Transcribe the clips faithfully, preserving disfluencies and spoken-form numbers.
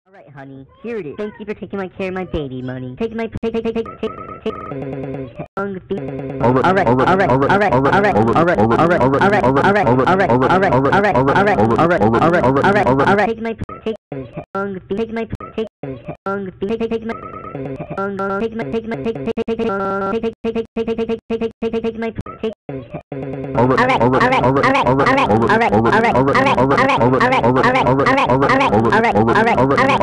Alright, honey, here it is. Thank you for taking my care of my baby money. Take my take take take take take take long feet. Alright, alright, alright, alright, alright, alright, alright, alright, alright, alright, alright, alright, alright, alright, alright, alright, alright, alright, alright, take my take long feet. Take my take long feet. Take take take my long take my take my take take take take take take take take take take take take take take my take. Alright, alright, alright, alright, alright, alright, alright, alright, alright, alright, alright, alright, alright, alright, alright, alright,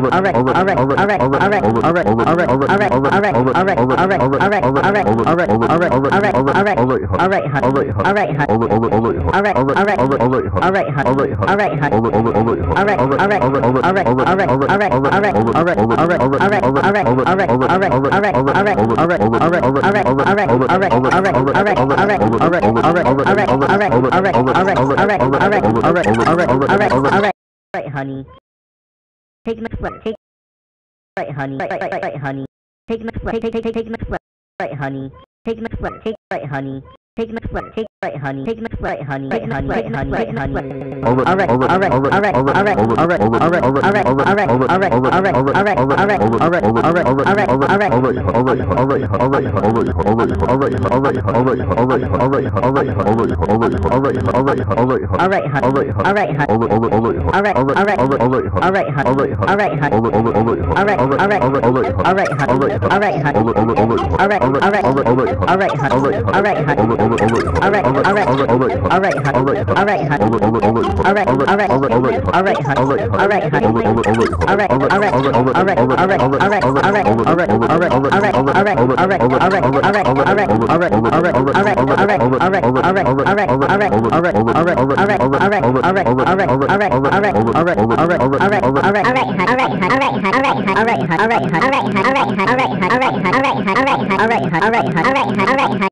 Alright, honey. Take my flat. Take. Right, honey. Right, right, right, right, honey. Take my flat. Take, take, take, take my flat. Right, honey. Take my flat. Take. Right, honey. Take my flat. Take. Right, honey. Take my flat, honey. Right, honey. Right, honey. Right, honey. Alright, alright, alright, alright, alright, alright, alright, alright, alright, alright, alright, alright, alright, alright, alright, alright, alright, alright, alright,